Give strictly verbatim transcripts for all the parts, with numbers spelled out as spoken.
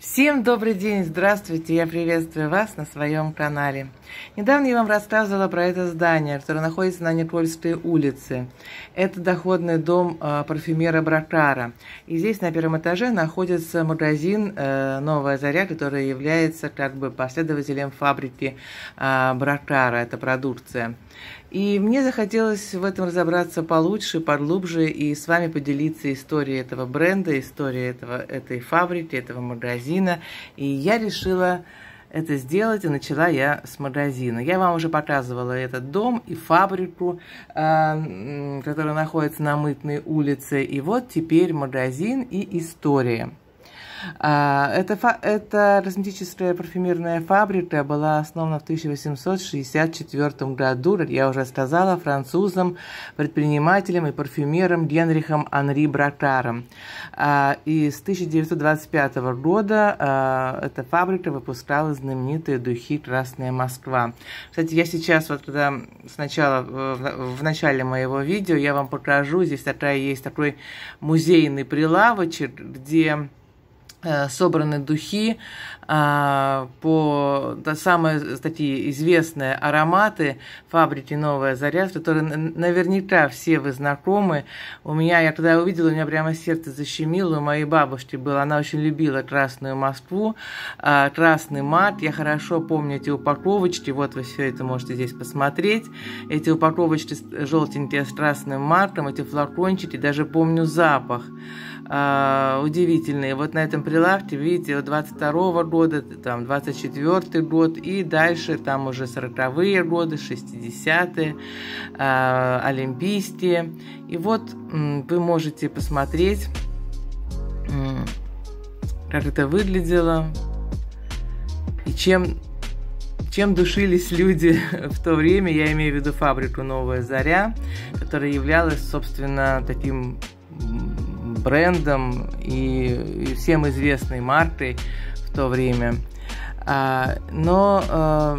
Всем добрый день, здравствуйте, я приветствую вас на своем канале. Недавно я вам рассказывала про это здание, которое находится на Никольской улице. Это доходный дом э, парфюмера Бракара. И здесь на первом этаже находится магазин э, «Новая Заря», который является как бы последователем фабрики э, Бракара, это продукция. И мне захотелось в этом разобраться получше, поглубже и с вами поделиться историей этого бренда, историей этого, этой фабрики, этого магазина. И я решила это сделать, и начала я с магазина. Я вам уже показывала этот дом и фабрику, э, которая находится на Мытной улице. И вот теперь магазин и история. Эта, эта косметическая парфюмерная фабрика была основана в тысяча восемьсот шестьдесят четвёртом году, как я уже сказала, французом, предпринимателем и парфюмером Генрихом Анри Бракаром. И с тысяча девятьсот двадцать пятого года эта фабрика выпускала знаменитые духи «Красная Москва». Кстати, я сейчас, вот когда сначала, в начале моего видео, я вам покажу, здесь такая есть такой музейный прилавочек, где собраны духи а, по да, самые такие известные ароматы фабрики «Новая Заря», с которой наверняка все вы знакомы. У меня, я когда увидела, у меня прямо сердце защемило. У моей бабушки было, она очень любила «Красную Москву», а, «Красный мат». Я хорошо помню эти упаковочки, вот вы все это можете здесь посмотреть. Эти упаковочки желтенькие с красным матом, эти флакончики, даже помню запах. Uh, удивительные. Вот на этом прилавке, видите, вот двадцать второго года, там двадцать четвёртый год и дальше там уже сороковые годы, шестидесятые, uh, олимпийские. И вот um, вы можете посмотреть, um, как это выглядело и чем, чем душились люди в то время. Я имею в виду фабрику «Новая Заря», которая являлась, собственно, таким брендом и, и всем известной маркой в то время. А, но а,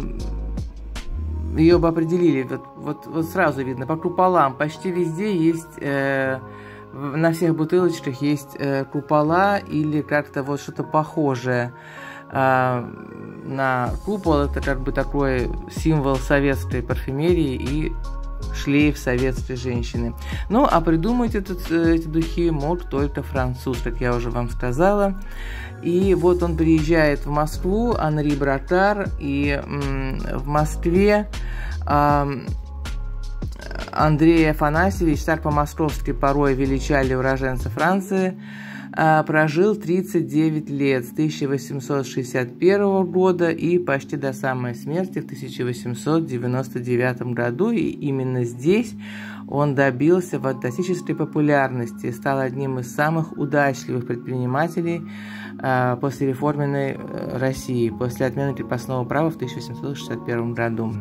ее бы определили, вот, вот, вот сразу видно, по куполам почти везде есть, э, на всех бутылочках есть э, купола или как-то вот что-то похожее э, на купол. Это как бы такой символ советской парфюмерии и шлейф советской женщины. Ну, а придумать этот, эти духи мог только француз, как я уже вам сказала. И вот он приезжает в Москву, Анри Бракар, и м, в Москве а, Андрей Афанасьевич, так по-московски порой величали уроженца Франции, а, прожил тридцать девять лет, с тысяча восемьсот шестьдесят первого года и почти до самой смерти в тысяча восемьсот девяносто девятом году. И именно здесь он добился фантастической популярности, стал одним из самых удачливых предпринимателей а, после реформенной России, после отмены крепостного права в тысяча восемьсот шестьдесят первом году.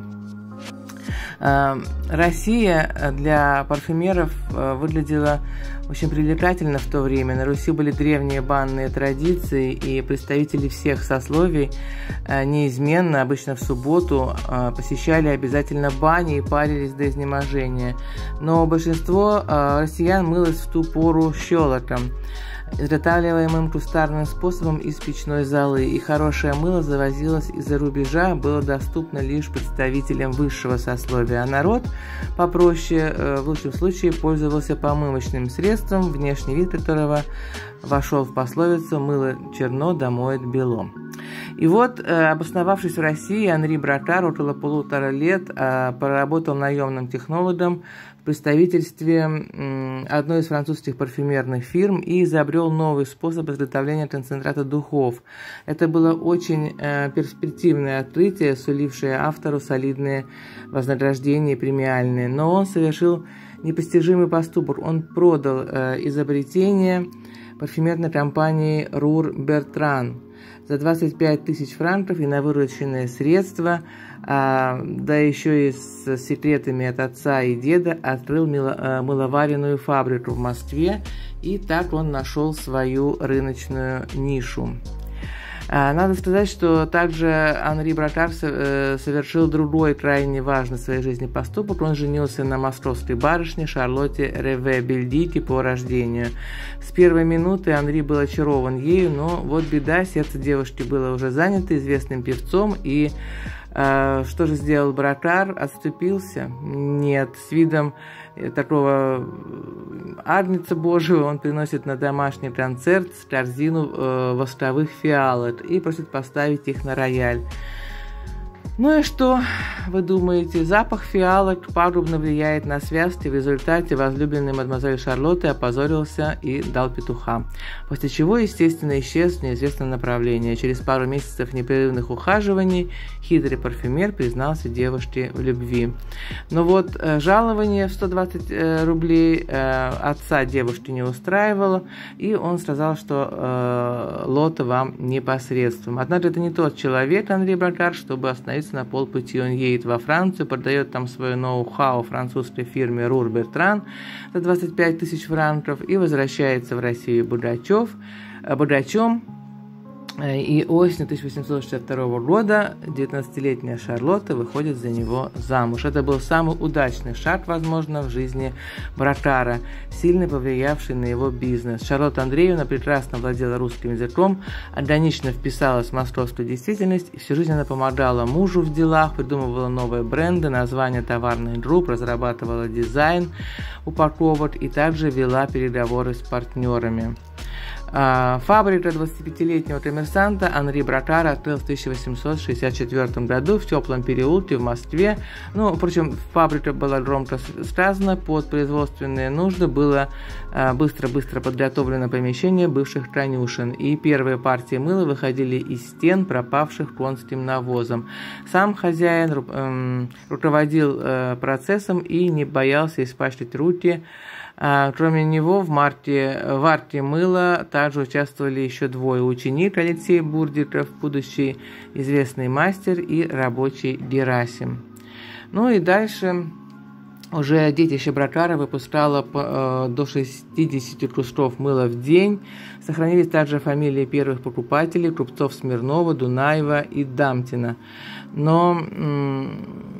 Россия для парфюмеров выглядела очень привлекательно в то время. На Руси были древние банные традиции, и представители всех сословий неизменно, обычно в субботу, посещали обязательно бани и парились до изнеможения. Но большинство россиян мылось в ту пору щелоком, изготавливаемым кустарным способом из печной золы, и хорошее мыло завозилось из-за рубежа, было доступно лишь представителям высшего сословия, а народ попроще, в лучшем случае, пользовался помывочным средством, внешний вид которого вошел в пословицу «мыло черно, да моет бело». И вот, обосновавшись в России, Анри Бракар около полутора лет проработал наемным технологом в представительстве одной из французских парфюмерных фирм и изобрел новый способ изготовления концентрата духов. Это было очень перспективное открытие, сулившее автору солидные вознаграждения и премиальные. Но он совершил непостижимый поступок. Он продал изобретение парфюмерной компании Рур Бертран за двадцать пять тысяч франков и на вырученные средства, а, да еще и с секретами от отца и деда, открыл мыло, мыловаренную фабрику в Москве, и так он нашел свою рыночную нишу. Надо сказать, что также Анри Бракар совершил другой крайне важный в своей жизни поступок. Он женился на московской барышне Шарлотте Реве-Бельдике по рождению. С первой минуты Анри был очарован ею, но вот беда, сердце девушки было уже занято известным певцом, и э, что же сделал Бракар? Отступился? Нет, с видом такого агнца Божьего он приносит на домашний концерт корзину э, восковых фиалок и просит поставить их на рояль. Ну и что вы думаете? Запах фиалок пагубно влияет на связки. В результате возлюбленный мадемуазель Шарлотты опозорился и дал петуха. После чего, естественно, исчез в неизвестном направлении. Через пару месяцев непрерывных ухаживаний хитрый парфюмер признался девушке в любви. Но вот жалование в сто двадцать рублей отца девушки не устраивало, и он сказал, что лото вам непосредством. Однако это не тот человек, Анри Бракар, чтобы остановиться на полпути. Он едет во Францию, продает там свое ноу-хау французской фирме Рур Бертран за двадцать пять тысяч франков и возвращается в Россию богачев, богачом. И осенью тысяча восемьсот шестьдесят второго года девятнадцатилетняя Шарлотта выходит за него замуж. Это был самый удачный шаг, возможно, в жизни Бракара, сильно повлиявший на его бизнес. Шарлотта Андреевна прекрасно владела русским языком, органично вписалась в московскую действительность, и всю жизнь она помогала мужу в делах, придумывала новые бренды, названия товарных групп, разрабатывала дизайн упаковок и также вела переговоры с партнерами. Фабрика двадцатипятилетнего коммерсанта Анри Бракара открыл в тысяча восемьсот шестьдесят четвёртом году в Теплом переулке в Москве. Ну, впрочем, фабрика была громко сказана, под производственные нужды было быстро-быстро подготовлено помещение бывших конюшен, и первые партии мыла выходили из стен, пропавших конским навозом. Сам хозяин эм, руководил э, процессом и не боялся испачкать руки. Кроме него в марте в арте мыла также участвовали еще двое: ученик Алексей Бурдиков, будущий известный мастер, и рабочий Герасим. Ну и дальше уже детище Бракара выпускало э, до шестидесяти кусков мыла в день. Сохранились также фамилии первых покупателей: купцов Смирнова, Дунаева и Дамтина. Но м-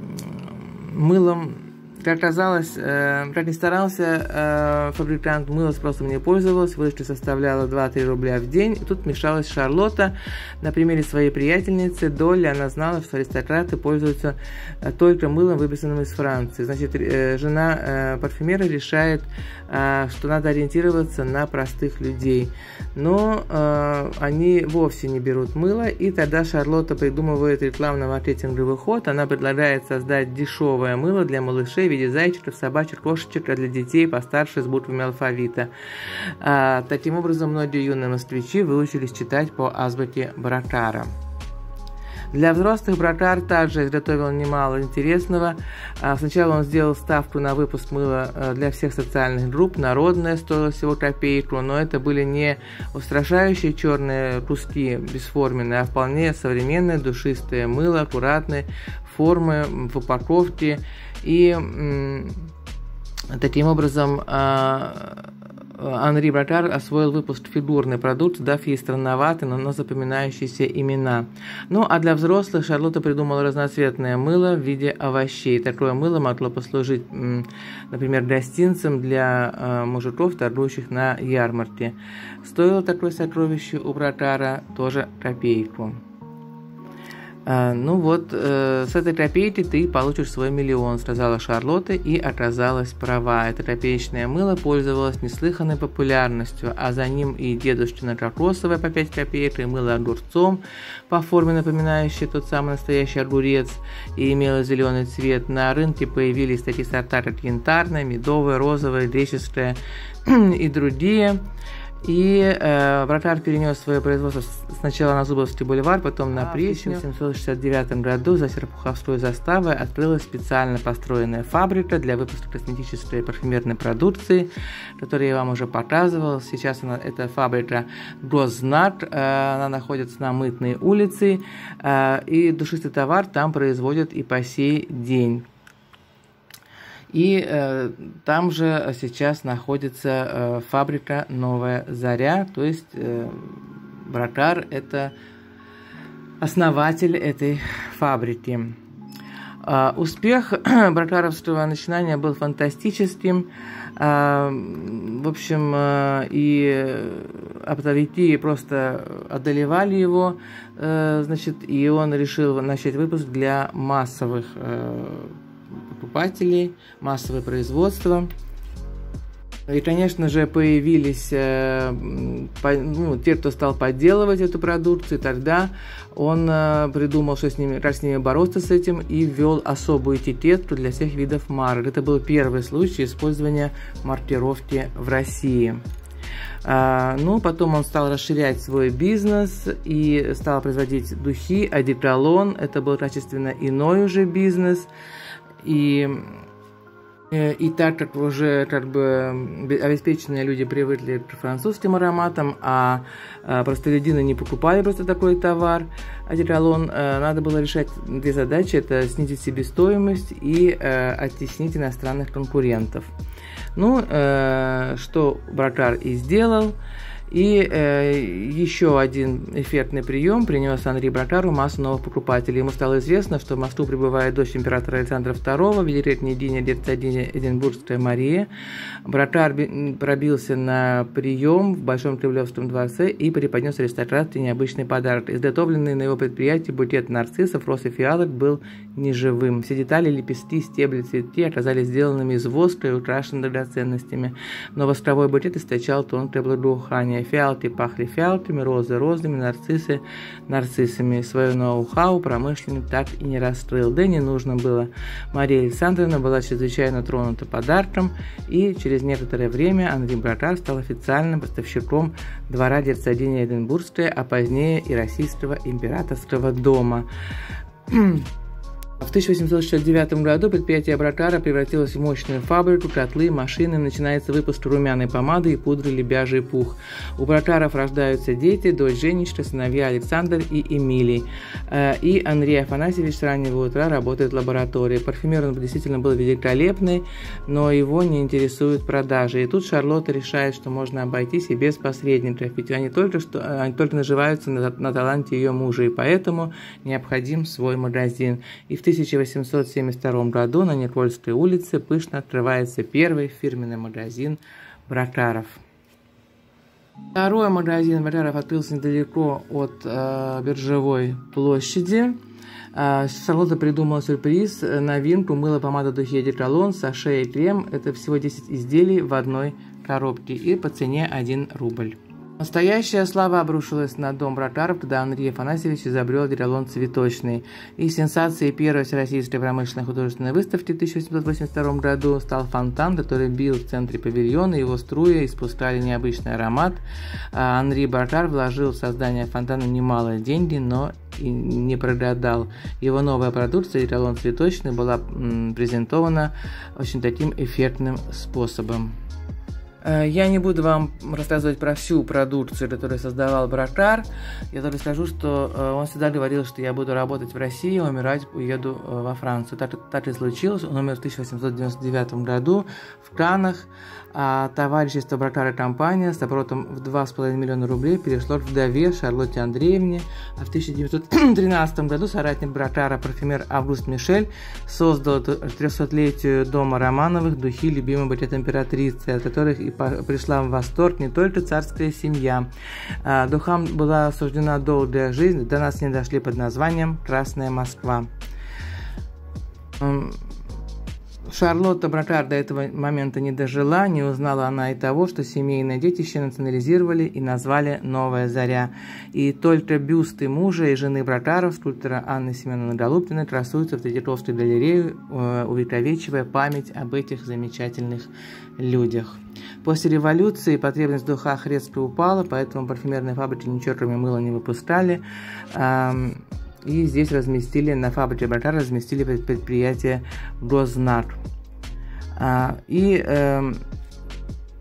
мылом, как оказалось, э, как ни старался э, фабрикант, мыло спросом не пользовалось, выручка составляла два-три рубля в день. И тут вмешалась Шарлотта. На примере своей приятельницы Долли она знала, что аристократы пользуются э, только мылом, выписанным из Франции. Значит, э, жена э, парфюмера решает, э, что надо ориентироваться на простых людей. Но э, они вовсе не берут мыло, и тогда Шарлотта придумывает рекламно-маркетинговый ход. Она предлагает создать дешевое мыло для малышей в виде зайчиков, собачек, кошечек, а для детей постарше с буквами алфавита. А, таким образом, многие юные москвичи выучились читать по азбуке Бракара. Для взрослых Бракар также изготовил немало интересного. Сначала он сделал ставку на выпуск мыла для всех социальных групп. Народное стоило всего копейку, но это были не устрашающие черные куски бесформенные, а вполне современное душистое мыло, аккуратной формы, в упаковке. И м- таким образом Анри Бракар освоил выпуск фигурной продукции, дав ей странноватые, но запоминающиеся имена. Ну, а для взрослых Шарлотта придумала разноцветное мыло в виде овощей. Такое мыло могло послужить, например, гостинцем для мужиков, торгующих на ярмарке. Стоило такое сокровище у Бракара тоже копейку. А, ну вот, э, с этой копейки ты получишь свой миллион, сказала Шарлотта, и оказалась права. Это копеечное мыло пользовалось неслыханной популярностью, а за ним и дедушкино кокосовое по пять копеек, и мыло огурцом, по форме напоминающее тот самый настоящий огурец, и имело зеленый цвет. На рынке появились такие сорта, как янтарное, медовое, розовое, греческое и другие. И э, Бракар перенес свое производство сначала на Зубовский бульвар, потом на Пресню. В тысяча семьсот шестьдесят девятом году за Серпуховской заставой открылась специально построенная фабрика для выпуска косметической и парфюмерной продукции, которую я вам уже показывал. Сейчас она, эта фабрика Гознак, э, она находится на Мытной улице, э, и душистый товар там производят и по сей день. И э, там же сейчас находится э, фабрика «Новая Заря», то есть э, Бракар – это основатель этой фабрики. Успех бракаровского начинания был фантастическим. В общем, и оптовики просто одолевали его, значит, и он решил начать выпуск для массовых покупателей, массовое производство. И, конечно же, появились ну, те, кто стал подделывать эту продукцию. Тогда он придумал, что с ними, как с ними бороться с этим, и ввел особую этикетку для всех видов марок. Это был первый случай использования маркировки в России. Ну, потом он стал расширять свой бизнес и стал производить духи, одеколон. Это был качественно иной уже бизнес. И... И так как уже как бы обеспеченные люди привыкли к французским ароматам, а простолюдины не покупали просто такой товар, одеколон, надо было решать две задачи: это снизить себестоимость и оттеснить иностранных конкурентов. Ну, что Бракар и сделал. И э, еще один эффектный прием принес Анри Бракару массу новых покупателей. Ему стало известно, что в Москву прибывает дочь императора Александра второго, великолепная княгиня герцогиня Эдинбургская Мария. Бракар пробился на прием в Большом Кремлевском дворце и преподнес аристократке необычный подарок. Изготовленный на его предприятии букет нарциссов, роз и фиалок был неживым. Все детали, лепестки, стебли, цветки оказались сделанными из воска и украшены драгоценностями. Но восковой букет источал тонкое благоухание. Фиалки пахли фиалками, розы розами, нарциссы нарциссами. Свое ноу-хау промышленник так и не раскрыл. Да и не нужно было. Мария Александровна была чрезвычайно тронута подарком, и через некоторое время Анри Бракар стал официальным поставщиком двора герцогини Эдинбургской, а позднее и российского императорского дома. В тысяча восемьсот шестьдесят девятом году предприятие Бракара превратилось в мощную фабрику, котлы, машины, начинается выпуск румяной помады и пудры «Лебяжий пух». У Бракаров рождаются дети, дочь Женечка, сыновья Александр и Эмилий. И Андрей Афанасьевич с раннего утра работает в лаборатории. Парфюмер он действительно был великолепный, но его не интересуют продажи. И тут Шарлотта решает, что можно обойтись и без посредников, ведь они только, что, они только наживаются на, на таланте ее мужа, и поэтому необходим свой магазин. И в тысяча восемьсот семьдесят втором году на Никольской улице пышно открывается первый фирменный магазин Бракаров. Второй магазин Бракаров открылся недалеко от э, Биржевой площади. Э, Шарлотта придумала сюрприз, новинку: мыло, помада, духи, одеколон, саше и крем. Это всего десять изделий в одной коробке и по цене один рубль. Настоящая слава обрушилась на дом Бракаров, когда Андрей Афанасьевич изобрел одеколон цветочный. И сенсацией первой всероссийской промышленной художественной выставки в тысяча восемьсот восемьдесят втором году стал фонтан, который бил в центре павильона, его струи испускали необычный аромат. Анри Бракар вложил в создание фонтана немалые деньги, но и не прогадал. Его новая продукция, одеколон цветочный, была м, презентована очень таким эффектным способом. Я не буду вам рассказывать про всю продукцию, которую создавал Бракар. Я только скажу, что он всегда говорил, что я буду работать в России, а умирать уеду во Францию. Так, так и случилось. Он умер в тысяча восемьсот девяносто девятом году в Каннах. А товарищество Бракар и компания с оборотом в два с половиной миллиона рублей перешло к вдове Шарлотте Андреевне. А в тысяча девятьсот тринадцатом году соратник Бракара, парфюмер Август Мишель, создал к трехсотлетию дома Романовых духи «Любимый букет императрицы», от которых и пришла в восторг не только царская семья. А духам была суждена долгая жизнь, до нас не дошли под названием «Красная Москва». Шарлотта Бракар до этого момента не дожила, не узнала она и того, что семейное детище национализировали и назвали «Новая заря». И только бюсты мужа и жены Бракаров, скульптора Анны Семеновны Голубкиной, красуются в Третьяковской галерее, увековечивая память об этих замечательных людях. После революции потребность в духах резко упала, поэтому парфюмерные фабрики ничего кроме мыла не выпускали. И здесь разместили, на фабрике Бракар разместили предприятие Гознак. И э,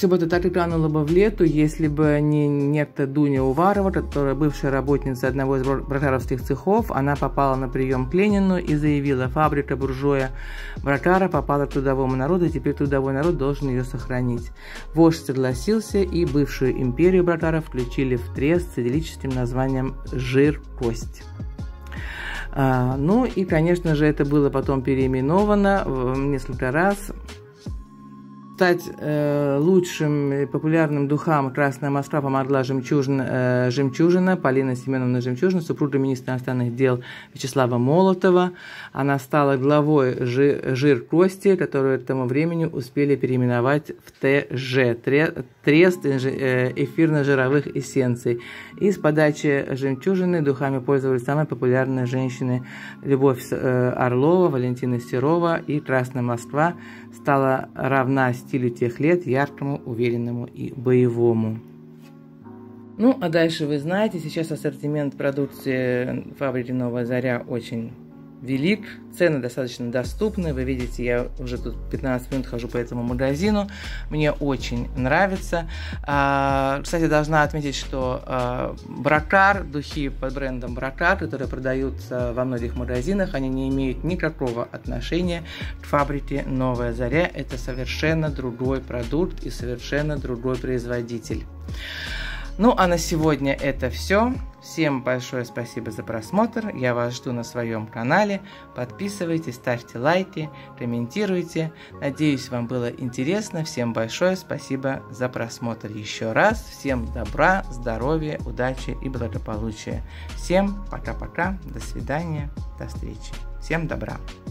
Все бы это так и кануло бы в лету, если бы не некто Дуня Уварова, которая бывшая работница одного из вратаровских цехов. Она попала на прием к Ленину и заявила: фабрика буржуя Вратара попала к трудовому народу, и теперь трудовой народ должен ее сохранить. Вождь согласился, и бывшую империю Вратара включили в трест с идиллическим названием «Жир-кость». А, ну и, конечно же, это было потом переименовано в несколько раз. Стать э, лучшим и популярным духам «Красная Москва» помогла Жемчужина, э, Жемчужина, Полина Семеновна Жемчужина, супруга министра иностранных дел Вячеслава Молотова. Она стала главой жи, «Жир-кости», которую к тому времени успели переименовать в Т Ж, трест эфирно-жировых эссенций. И с подачи Жемчужины духами пользовались самые популярные женщины: Любовь э, Орлова, Валентина Серова, и «Красная Москва» стала равна стилю тех лет, яркому, уверенному и боевому. Ну, а дальше вы знаете, сейчас ассортимент продукции фабрики «Новая Заря» очень велик, цены достаточно доступны. Вы видите, я уже тут пятнадцать минут хожу по этому магазину, мне очень нравится. А, кстати, должна отметить, что а, Бракар, духи под брендом Бракар, которые продаются во многих магазинах, они не имеют никакого отношения к фабрике «Новая Заря». Это совершенно другой продукт и совершенно другой производитель. Ну, а на сегодня это все. Всем большое спасибо за просмотр. Я вас жду на своем канале. Подписывайтесь, ставьте лайки, комментируйте. Надеюсь, вам было интересно. Всем большое спасибо за просмотр еще раз. Всем добра, здоровья, удачи и благополучия. Всем пока-пока. До свидания. До встречи. Всем добра.